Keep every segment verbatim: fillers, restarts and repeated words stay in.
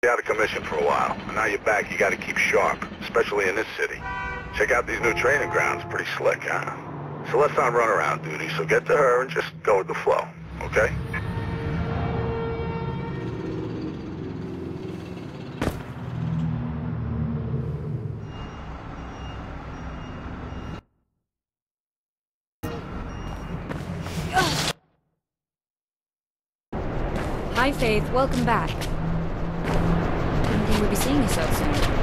Out of commission for a while, and now you're back. You gotta keep sharp, especially in this city. Check out these new training grounds. Pretty slick, huh? Celeste's on runaround duty, so get to her and just go with the flow, okay? Hi, Faith. Welcome back. Didn't think we'd be seeing you so soon.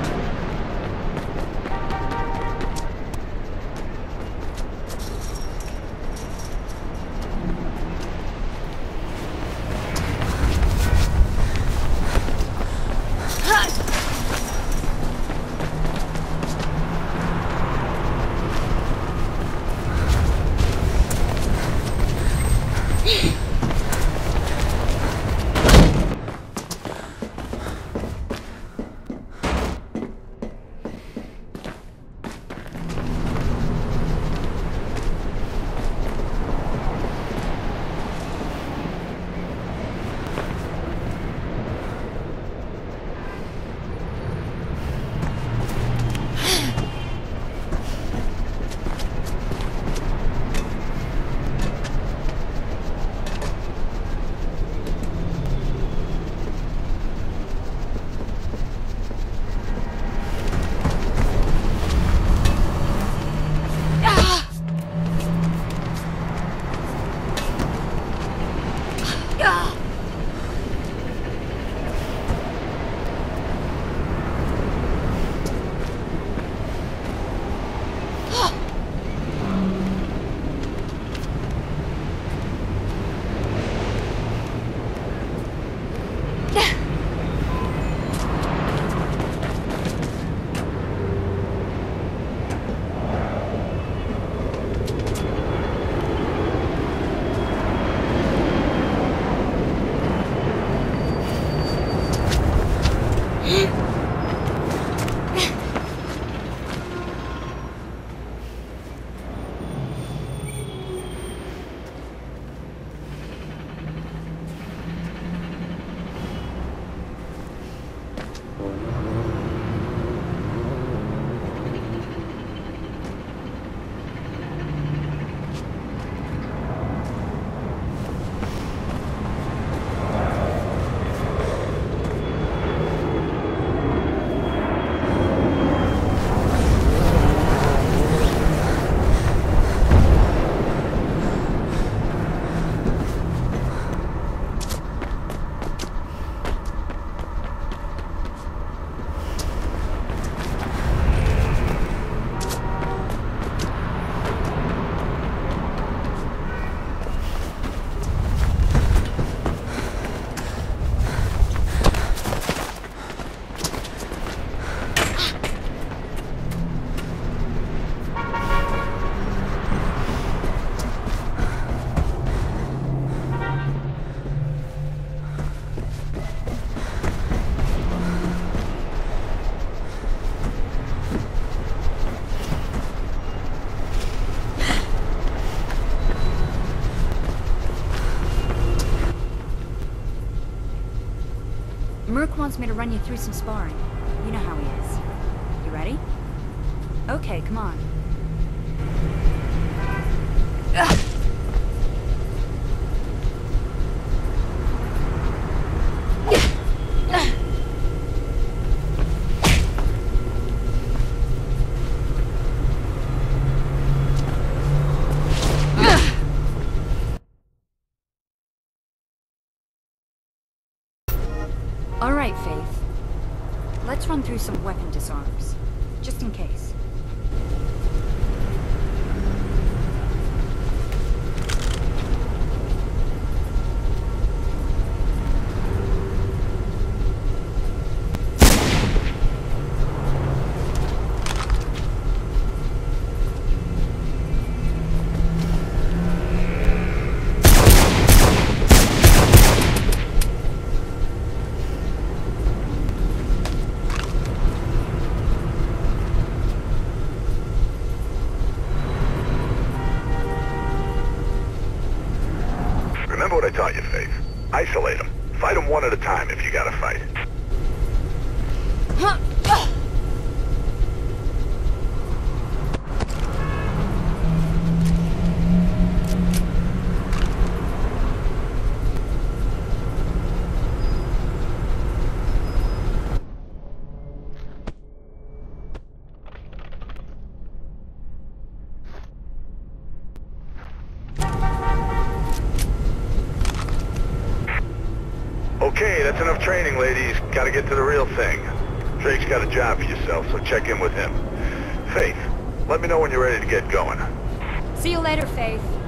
Merc wants me to run you through some sparring. You know how he is. You ready? Okay, come on. Ugh. All right, Faith. Let's run through some weapon disarms, just in case. Okay, that's enough training, ladies. Gotta get to the real thing. Drake's got a job for yourself, so check in with him. Faith, let me know when you're ready to get going. See you later, Faith.